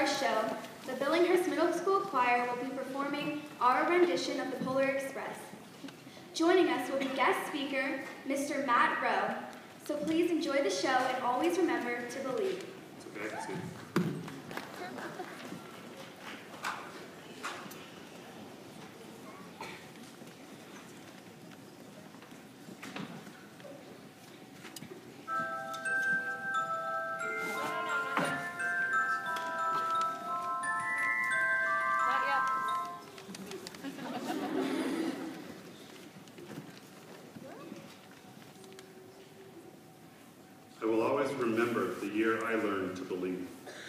show, the Billinghurst Middle School Choir will be performing our rendition of the Polar Express. Joining us will be guest speaker, Mr. Matt Rowe. So please enjoy the show and always remember to believe. It's okay, I can see. I will always remember the year I learned to believe.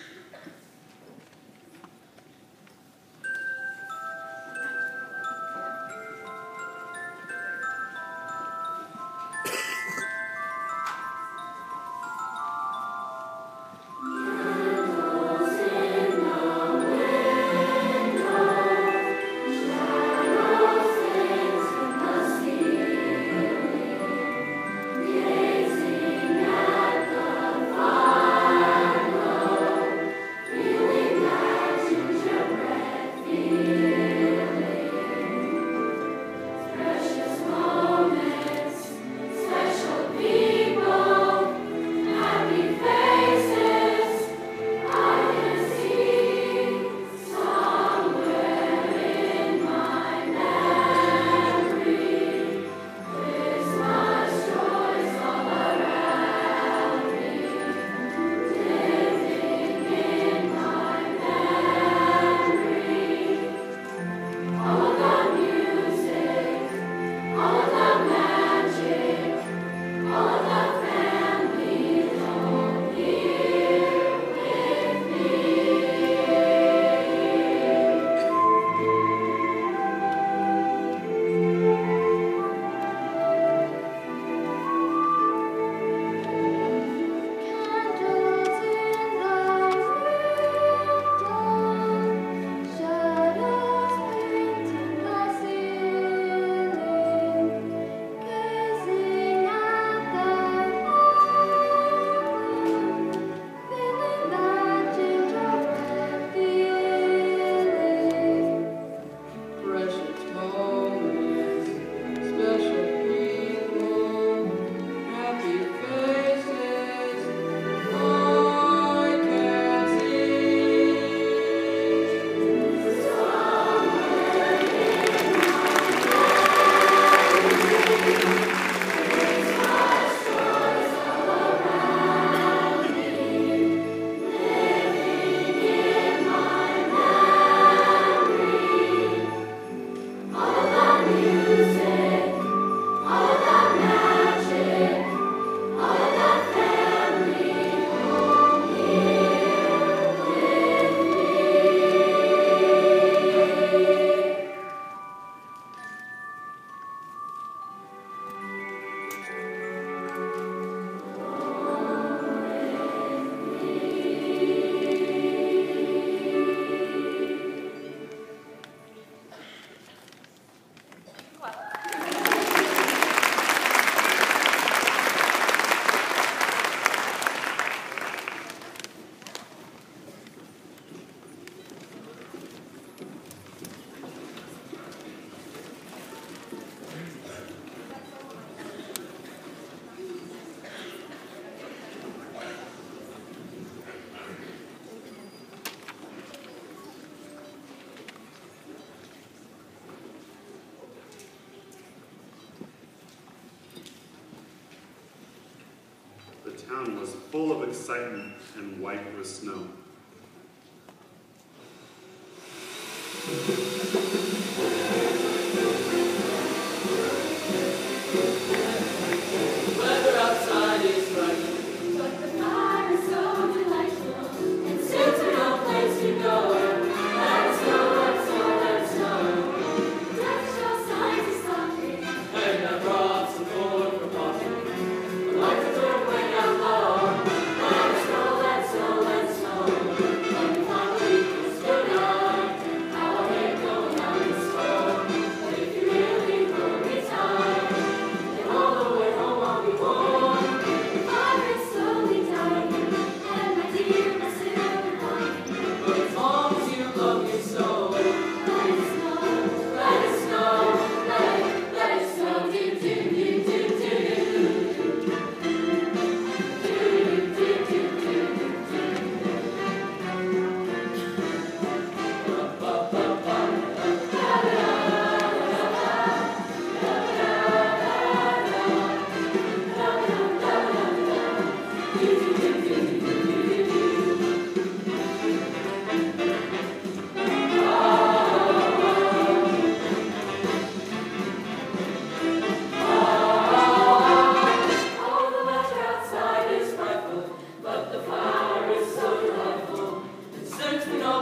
The town was full of excitement and white with snow. Weather outside is right, but the fire is so delightful, and suits are no place to go. Let's go, let's go, let's go. Death shall sign to stopping, and I brought some corn for popping. The lights are way down low. Let's go, let's go, let's go. When the finally goes good night, how I may go.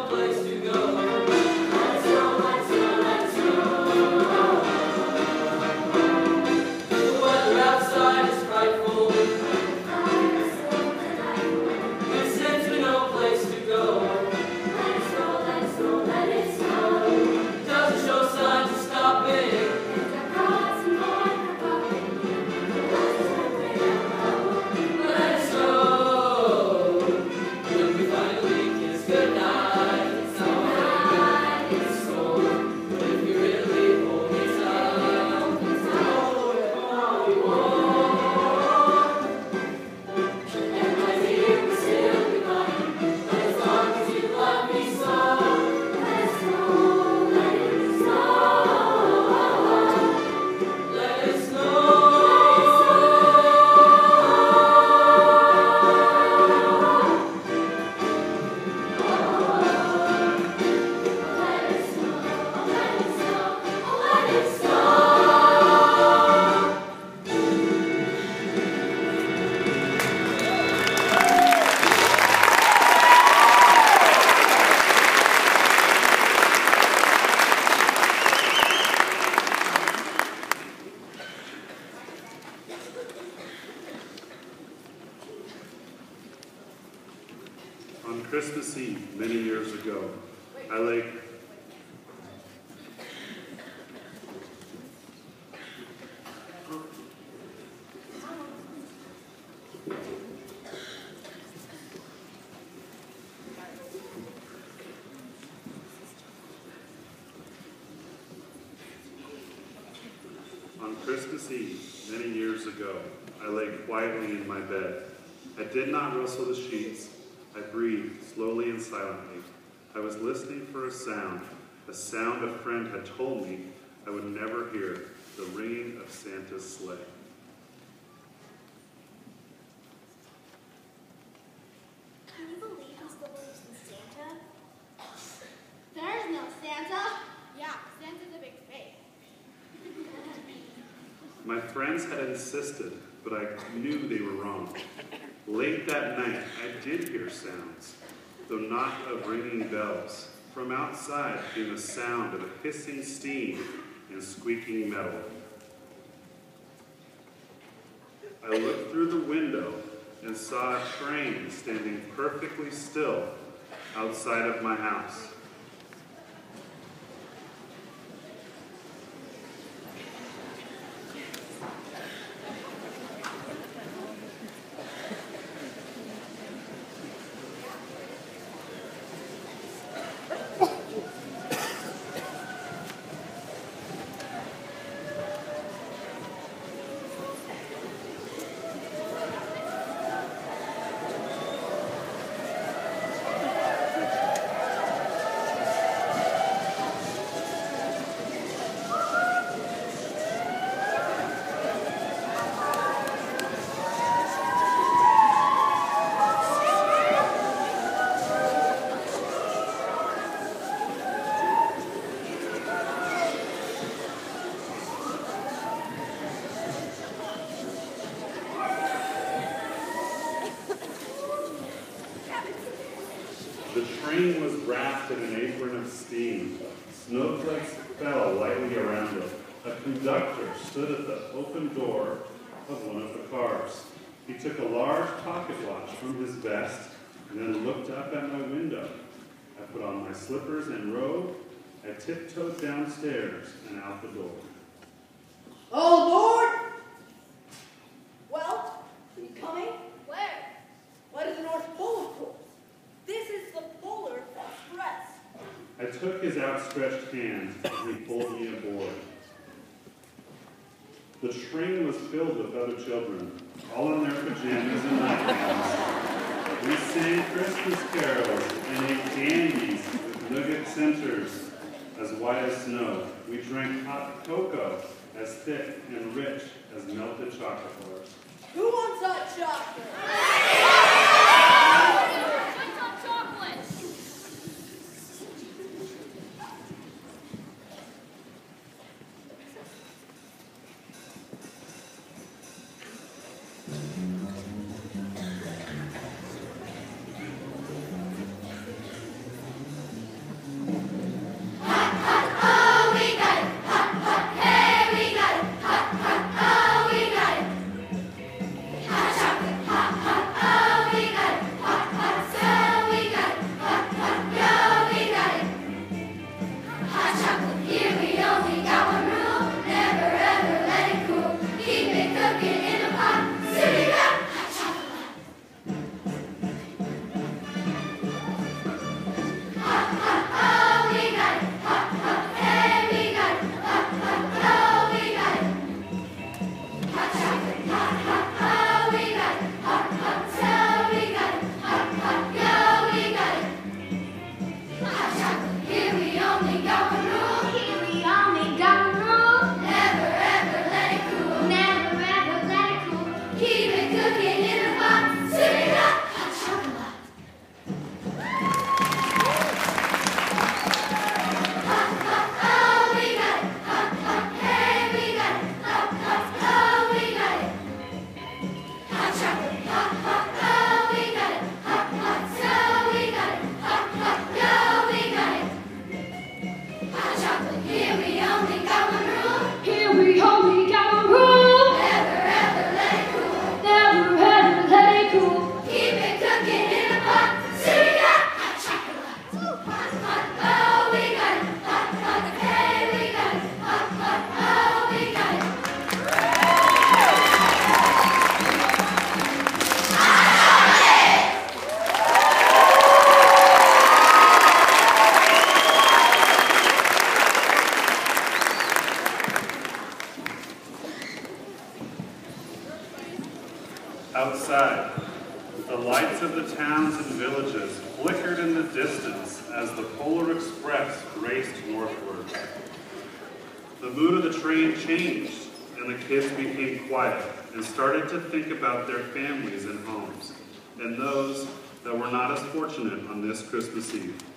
On Christmas Eve, many years ago, I lay... On Christmas Eve, many years ago, I lay quietly in my bed. I did not rustle the sheets. I breathed slowly and silently. I was listening for a sound a friend had told me I would never hear, the ringing of Santa's sleigh. Can you believe he still believes in Santa? There is no Santa. Yeah, Santa's a big fake. My friends had insisted, but I knew they were wrong. Late that night, I did hear sounds, though not of ringing bells. From outside came the sound of a hissing steam and squeaking metal. I looked through the window and saw a train standing perfectly still outside of my house. The train was wrapped in an apron of steam. Snowflakes fell lightly around it. A conductor stood at the open door of one of the cars. He took a large pocket watch from his vest and then looked up at my window. I put on my slippers and robe. I tiptoed downstairs and out the door. Oh, Lord! Well, are you coming? Where? Why to the North Pole, of course. This is the Polar Express. I took his outstretched hand and he pulled me aboard. The train was filled with other children, all in their pajamas and nightgowns. We sang Christmas carols and ate candies with nougat centers as white as snow. We drank hot cocoa as thick and rich as melted chocolate bars. Who wants hot chocolate? What's on chocolate? towns and villages flickered in the distance as the Polar Express raced northward. The mood of the train changed, and the kids became quiet and started to think about their families and homes, and those that were not as fortunate on this Christmas Eve.